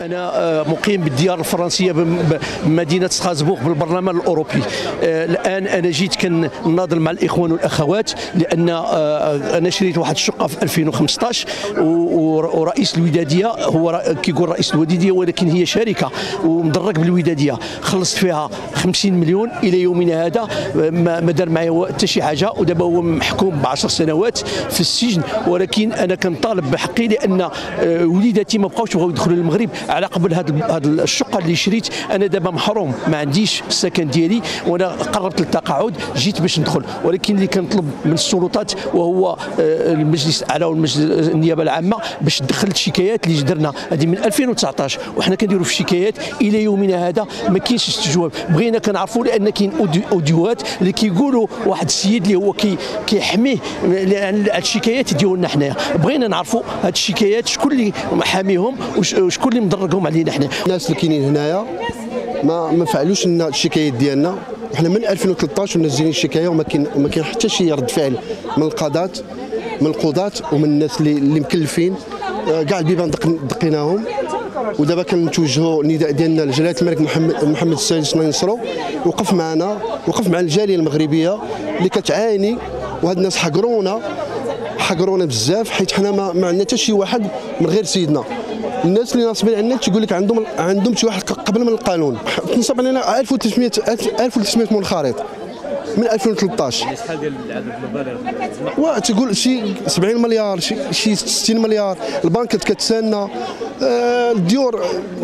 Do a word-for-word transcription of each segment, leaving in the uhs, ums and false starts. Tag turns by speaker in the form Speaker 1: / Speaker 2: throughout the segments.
Speaker 1: أنا مقيم بالديار الفرنسية بمدينة ستراسبورغ بالبرلمان الأوروبي. الآن أنا جيت كنناضل مع الإخوان والأخوات لأن أنا شريت واحد الشقة في ألفين وخمسطاش، ورئيس الودادية هو كيقول رئيس الودادية ولكن هي شركة ومدرك بالودادية، خلصت فيها خمسين مليون إلى يومنا هذا ما دار معايا حتى شي حاجة، ودابا هو محكوم بعشر سنوات في السجن. ولكن أنا كنطالب بحقي لأن وليداتي ما بقاوش يبغيو يدخلوا للمغرب على قبل هذه الشقة اللي شريت. أنا دابا محروم، ما عنديش السكن ديالي، وأنا قررت التقاعد جيت باش ندخل. ولكن اللي كنطلب من السلطات وهو المجلس الاعلى والمجلس النيابه العامه باش تدخل الشكايات اللي درنا هذه من ألفين وتسعطاش وحنا كنديروا في الشكايات الى يومنا هذا ما كاينش استجواب. بغينا كنعرفوا لان كاين اوديوات اللي كيقولوا واحد السيد اللي هو كي كيحميه على الشكايات ديالنا حنايا. بغينا نعرفوا هاد الشكايات شكون اللي حاميهم وشكون اللي مدرجهم علينا حنا.
Speaker 2: الناس اللي كاينين هنايا ما ما فعلوش لنا الشكايات ديالنا، وحنا من ألفين وثلاثطاش منزلين الشكايه وما كاين وما كاين حتى شي رد فعل من القضاة من القضاة ومن الناس اللي اللي مكلفين. كاع البيبان دقيناهم، ودابا كنتوجهوا النداء ديالنا لجلاله الملك محمد محمد السادس الله ينصرو، وقف معنا وقف مع الجاليه المغربيه اللي كتعاني. وهاد الناس حقرونا حقرونا بزاف، حيت حنا ما, ما عندنا حتى شي واحد من غير سيدنا. الناس اللي ناصبين عندنا تيقول لك عندهم عندهم شي واحد قبل من القانون. تنصب علينا ألف وثلاثمائة ألف وثلاثمائة منخرط من ألفين وثلاطاش.
Speaker 3: شحال ديال العدد المبالغ؟
Speaker 2: وتقول شي سبعين مليار، شي شي ستين مليار. البنكات كتسنى، آه الديور،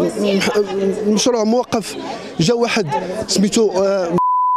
Speaker 2: المشروع موقف. جا واحد سميتو آه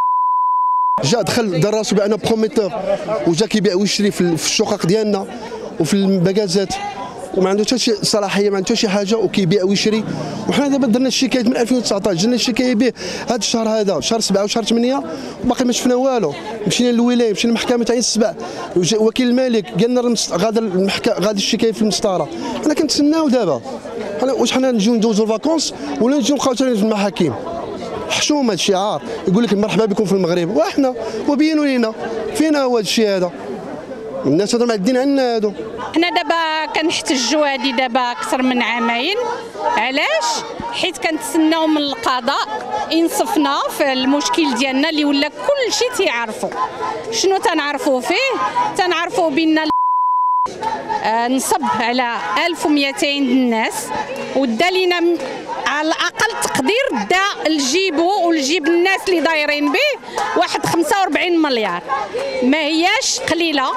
Speaker 2: جا دخل دار راسو بانه بروميتور وجا كيبيع ويشري في الشقق ديالنا وفي المباكازات، وما عنده حتى شي صلاحيه، ما عنده حتى شي حاجه، وكيبيع ويشري. وحنا دابا درنا الشكايات من ألفين وتسعطاش، درنا الشكايه به هذا الشهر هذا شهر سبعة وشهر ثمانية وباقي ما شفنا والو. مشينا للولايه، مشينا للمحكمه عين السبع، وكيل الملك قال لنا غادا المحكمه غادا الشكايه في المسطره. حنا كنتسناو دابا حنا واش حنا نجيو ندوزو الفاكونس ولا نجيو نبقاو في المحاكم؟ حشومه، هذا الشعار يقول لك مرحبا بكم في المغرب، وحنا وبينوا لينا فينا هو هذا الشيء هذا. الناس هذا معدين عنا هادو.
Speaker 4: حنا دابا كنحتجوا هادي دابا اكثر من عامين. علاش؟ حيت كنتسناو من القضاء ينصفنا في المشكل ديالنا اللي ولا كل شيء تيعرفوا. شنو تنعرفوا فيه؟ تنعرفوا بان نصب على ألف ومئتين الناس، ودا لينا على الاقل تقدير دا لجيبو ولجيب الناس اللي دايرين به واحد خمسة وأربعين مليار. ما هياش قليله،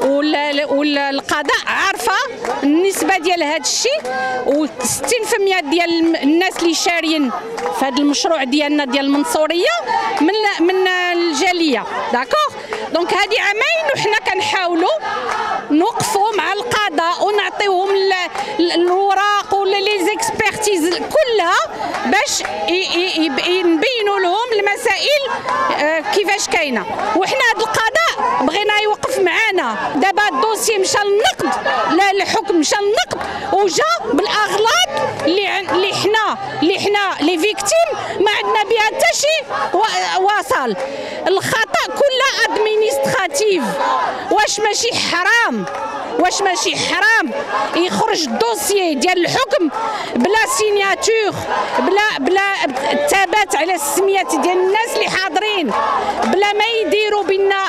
Speaker 4: والقضاء عارفه النسبه ديال هذا الشيء، و60 بالمئة ديال الناس اللي شاريين في هذا المشروع ديالنا ديال المنصوريه من من الجاليه. داكوغ، دونك هذه عامين وحنا كنحاولوا نوقفوا مع القضاء ونعطيوهم الوراق ولا لي زيكسبيرتيز كلها باش نبينوا لهم المسائل كيفاش كاينه. وحنا هذا القضاء بغينا يوقف معنا. دابا الدوسي مشى للنقد، لا الحكم مشى للنقد وجا بالاغلاط اللي اللي حنا اللي حنا لي فيكتيم ما عندنا بها حتى شي واصل. الخطا كله ادمينستراتيف. واش ماشي حرام؟ واش ماشي حرام يخرج الدوسيي ديال الحكم بلا سيناتور، بلا بلا الثبات على السميات ديال الناس اللي حاضرين، بلا ما يديروا بنا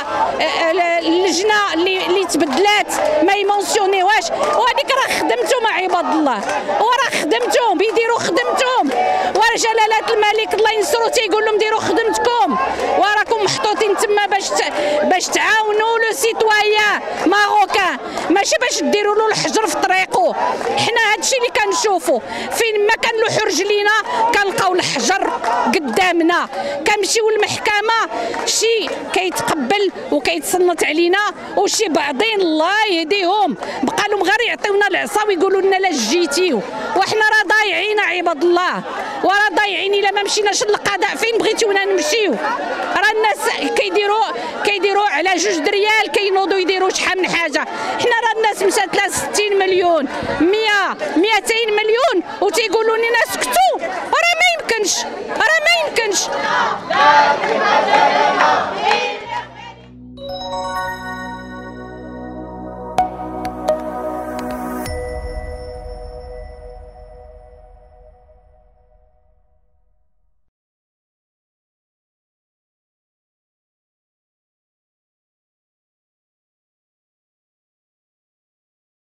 Speaker 4: اللجنه اللي اللي تبدلات ما يمونسيونيوهاش؟ وهذيك راه خدمتهم عباد الله، وراه خدمتهم بيديروا خدمتهم. وراه جلاله الملك الله ينصرو تيقول لهم ديروا خدمتكم، وراكم محطوطين تما باش باش تعاونوا لو سيتويان ماروكان، ماشي باش ديروا له الحجر في طريقه. حنا هادشي اللي كنشوفوا، فين ما كان له حرج لينا كنلقاو الحجر قدامنا. كنمشيو للمحكمه شي كيتقبل وكيتصنت علينا، وشي بعضين الله يهديهم بقى لهم غير يعطيونا العصا ويقولوا لنا لا جيتيو. وحنا راه ضايعين عباد الله، وراه ضايعين. الا ما مشيناش للقضاء فين بغيتونا نمشيو؟ راه الناس كيديروا كيديروا على جوج دريال كينوضوا يديروا شحال من حاجه. حنا راه الناس مشات لها ستين مليون مئة مئتين مليون وتيقولوا لنا سكتوا. راه ما يمكنش، راه ما يمكنش.